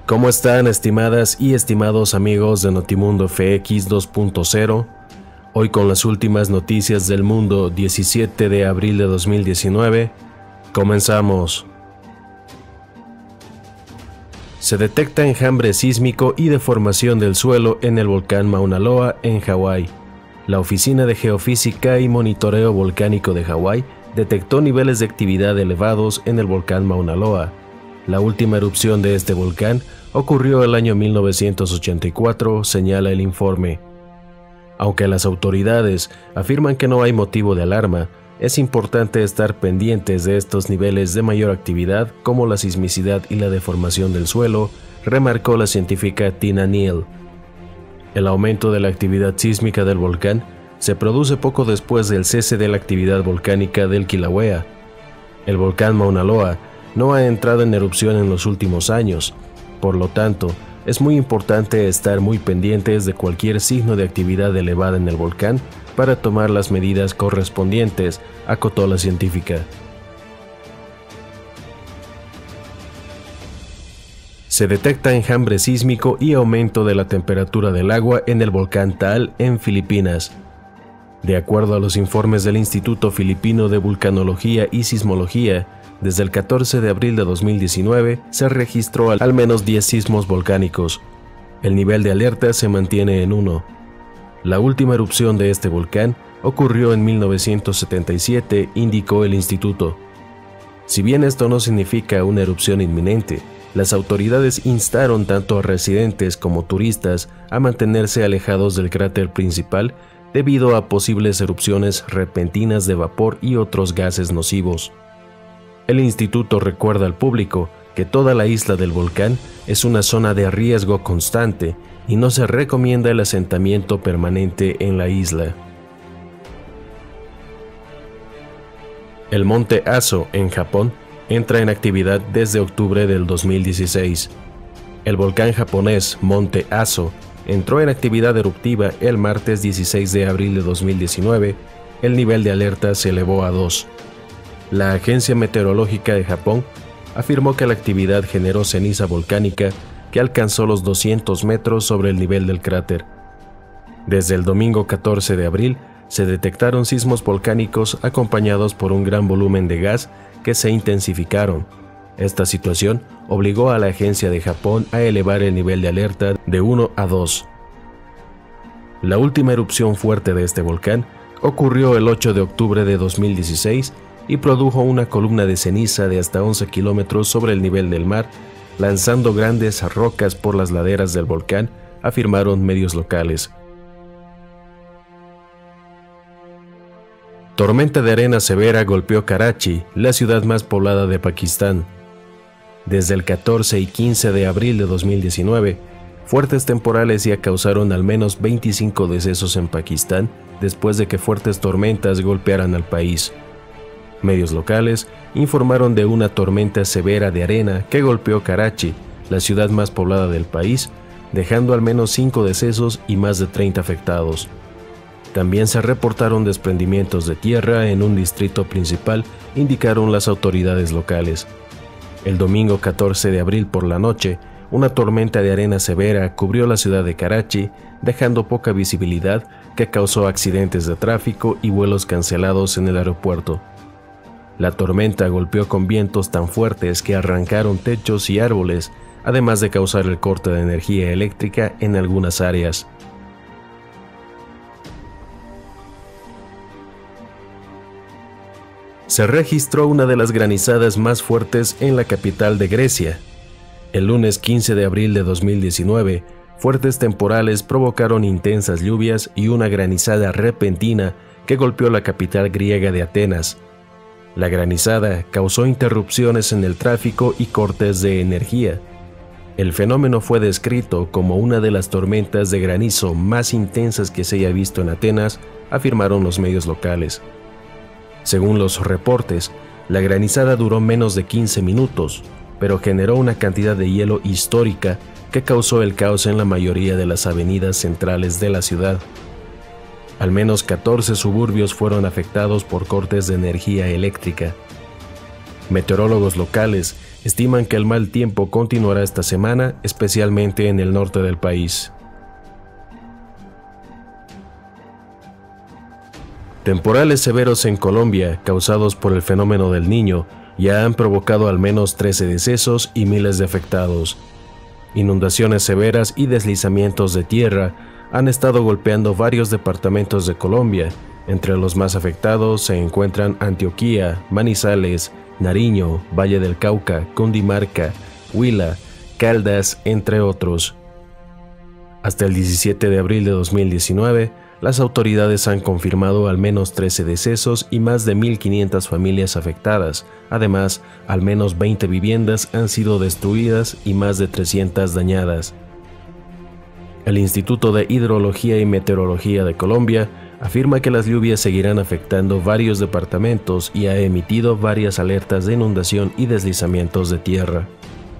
¿Cómo están, estimadas y estimados amigos de Notimundo FX 2.0? Hoy con las últimas noticias del mundo, 17 de abril de 2019, comenzamos. Se detecta enjambre sísmico y deformación del suelo en el volcán Mauna Loa en Hawái. La Oficina de Geofísica y Monitoreo Volcánico de Hawái detectó niveles de actividad elevados en el volcán Mauna Loa. La última erupción de este volcán ocurrió el año 1984, señala el informe. Aunque las autoridades afirman que no hay motivo de alarma, es importante estar pendientes de estos niveles de mayor actividad como la sismicidad y la deformación del suelo, remarcó la científica Tina Neal. El aumento de la actividad sísmica del volcán se produce poco después del cese de la actividad volcánica del Kilauea. El volcán Mauna Loa no ha entrado en erupción en los últimos años. Por lo tanto, es muy importante estar muy pendientes de cualquier signo de actividad elevada en el volcán para tomar las medidas correspondientes, acotó la científica. Se detecta enjambre sísmico y aumento de la temperatura del agua en el volcán Taal en Filipinas. De acuerdo a los informes del Instituto Filipino de Vulcanología y Sismología, desde el 14 de abril de 2019 se registró al menos 10 sismos volcánicos. El nivel de alerta se mantiene en 1. La última erupción de este volcán ocurrió en 1977, indicó el instituto. Si bien esto no significa una erupción inminente, las autoridades instaron tanto a residentes como turistas a mantenerse alejados del cráter principal debido a posibles erupciones repentinas de vapor y otros gases nocivos. El instituto recuerda al público que toda la isla del volcán es una zona de riesgo constante y no se recomienda el asentamiento permanente en la isla. El monte Aso, en Japón, entra en actividad desde octubre del 2016. El volcán japonés Monte Aso entró en actividad eruptiva el martes 16 de abril de 2019. El nivel de alerta se elevó a 2. La Agencia Meteorológica de Japón afirmó que la actividad generó ceniza volcánica que alcanzó los 200 metros sobre el nivel del cráter. Desde el domingo 14 de abril se detectaron sismos volcánicos acompañados por un gran volumen de gas que se intensificaron. Esta situación obligó a la agencia de Japón a elevar el nivel de alerta de 1 a 2. La última erupción fuerte de este volcán ocurrió el 8 de octubre de 2016 y produjo una columna de ceniza de hasta 11 kilómetros sobre el nivel del mar, lanzando grandes rocas por las laderas del volcán, afirmaron medios locales. Tormenta de arena severa golpeó Karachi, la ciudad más poblada de Pakistán. Desde el 14 y 15 de abril de 2019, fuertes temporales ya causaron al menos 25 decesos en Pakistán después de que fuertes tormentas golpearan al país. Medios locales informaron de una tormenta severa de arena que golpeó Karachi, la ciudad más poblada del país, dejando al menos 5 decesos y más de 30 afectados. También se reportaron desprendimientos de tierra en un distrito principal, indicaron las autoridades locales. El domingo 14 de abril por la noche, una tormenta de arena severa cubrió la ciudad de Karachi, dejando poca visibilidad que causó accidentes de tráfico y vuelos cancelados en el aeropuerto. La tormenta golpeó con vientos tan fuertes que arrancaron techos y árboles, además de causar el corte de energía eléctrica en algunas áreas. Se registró una de las granizadas más fuertes en la capital de Grecia. El lunes 15 de abril de 2019, fuertes temporales provocaron intensas lluvias y una granizada repentina que golpeó la capital griega de Atenas. La granizada causó interrupciones en el tráfico y cortes de energía. El fenómeno fue descrito como una de las tormentas de granizo más intensas que se haya visto en Atenas, afirmaron los medios locales. Según los reportes, la granizada duró menos de 15 minutos, pero generó una cantidad de hielo histórica que causó el caos en la mayoría de las avenidas centrales de la ciudad. Al menos 14 suburbios fueron afectados por cortes de energía eléctrica. Meteorólogos locales estiman que el mal tiempo continuará esta semana, especialmente en el norte del país. Temporales severos en Colombia, causados por el fenómeno del Niño, ya han provocado al menos 13 decesos y miles de afectados. Inundaciones severas y deslizamientos de tierra han estado golpeando varios departamentos de Colombia. Entre los más afectados se encuentran Antioquia, Manizales, Nariño, Valle del Cauca, Cundinamarca, Huila, Caldas, entre otros. Hasta el 17 de abril de 2019, las autoridades han confirmado al menos 13 decesos y más de 1.500 familias afectadas. Además, al menos 20 viviendas han sido destruidas y más de 300 dañadas. El Instituto de Hidrología y Meteorología de Colombia afirma que las lluvias seguirán afectando varios departamentos y ha emitido varias alertas de inundación y deslizamientos de tierra.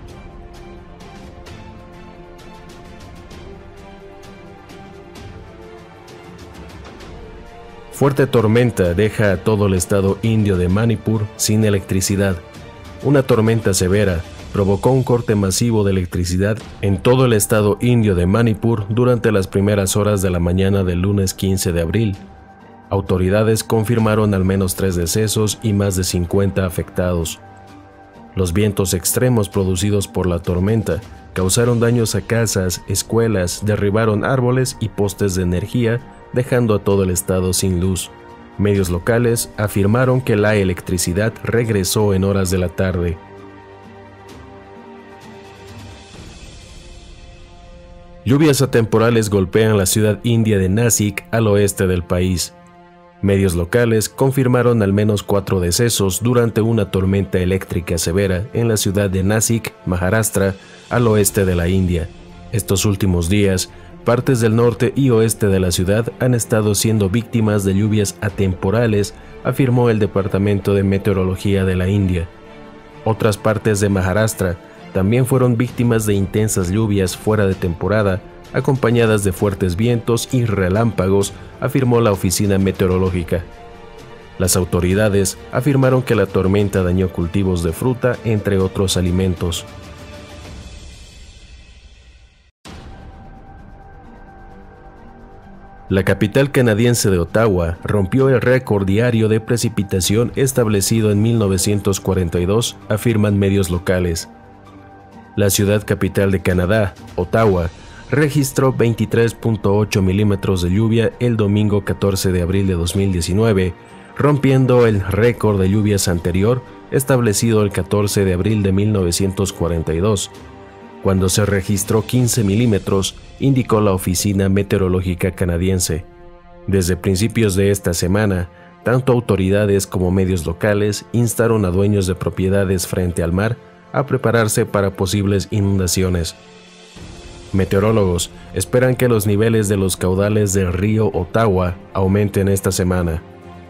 Fuerte tormenta deja a todo el estado indio de Manipur sin electricidad. Una tormenta severa provocó un corte masivo de electricidad en todo el estado indio de Manipur durante las primeras horas de la mañana del lunes 15 de abril. Autoridades confirmaron al menos 3 decesos y más de 50 afectados. Los vientos extremos producidos por la tormenta causaron daños a casas, escuelas, derribaron árboles y postes de energía, dejando a todo el estado sin luz. Medios locales afirmaron que la electricidad regresó en horas de la tarde. Lluvias atemporales golpean la ciudad india de Nashik al oeste del país. Medios locales confirmaron al menos 4 decesos durante una tormenta eléctrica severa en la ciudad de Nashik, Maharashtra, al oeste de la India. Estos últimos días, partes del norte y oeste de la ciudad han estado siendo víctimas de lluvias atemporales, afirmó el Departamento de Meteorología de la India. Otras partes de Maharashtra también fueron víctimas de intensas lluvias fuera de temporada, acompañadas de fuertes vientos y relámpagos, afirmó la oficina meteorológica. Las autoridades afirmaron que la tormenta dañó cultivos de fruta, entre otros alimentos. La capital canadiense de Ottawa rompió el récord diario de precipitación establecido en 1942, afirman medios locales. La ciudad capital de Canadá, Ottawa, registró 23.8 milímetros de lluvia el domingo 14 de abril de 2019, rompiendo el récord de lluvias anterior establecido el 14 de abril de 1942. Cuando se registró 15 milímetros, indicó la Oficina Meteorológica Canadiense. Desde principios de esta semana, tanto autoridades como medios locales instaron a dueños de propiedades frente al mar a prepararse para posibles inundaciones. Meteorólogos esperan que los niveles de los caudales del río Ottawa aumenten esta semana.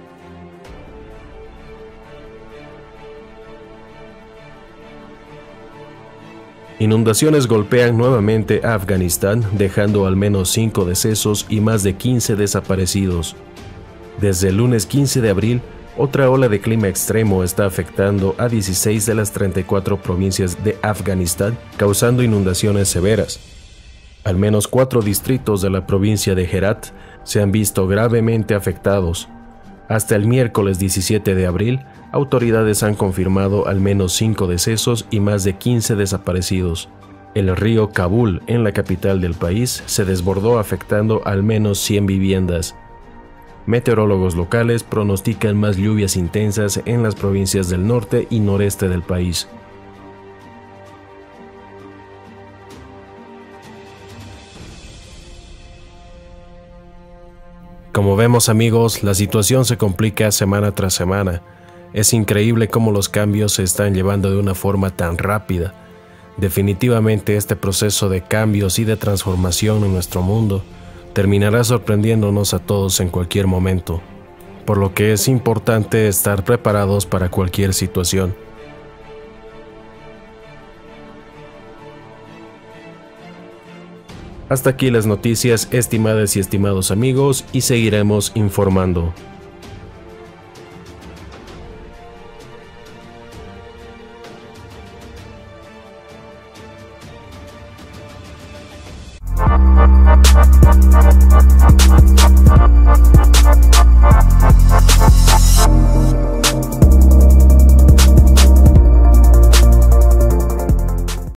Inundaciones golpean nuevamente a Afganistán, dejando al menos 5 decesos y más de 15 desaparecidos. Desde el lunes 15 de abril, otra ola de clima extremo está afectando a 16 de las 34 provincias de Afganistán, causando inundaciones severas. Al menos 4 distritos de la provincia de Herat se han visto gravemente afectados. Hasta el miércoles 17 de abril, autoridades han confirmado al menos 5 decesos y más de 15 desaparecidos. El río Kabul, en la capital del país, se desbordó afectando al menos 100 viviendas. Meteorólogos locales pronostican más lluvias intensas en las provincias del norte y noreste del país. Como vemos, amigos, la situación se complica semana tras semana. Es increíble cómo los cambios se están llevando de una forma tan rápida. Definitivamente este proceso de cambios y de transformación en nuestro mundo terminará sorprendiéndonos a todos en cualquier momento, por lo que es importante estar preparados para cualquier situación. Hasta aquí las noticias, estimadas y estimados amigos, y seguiremos informando.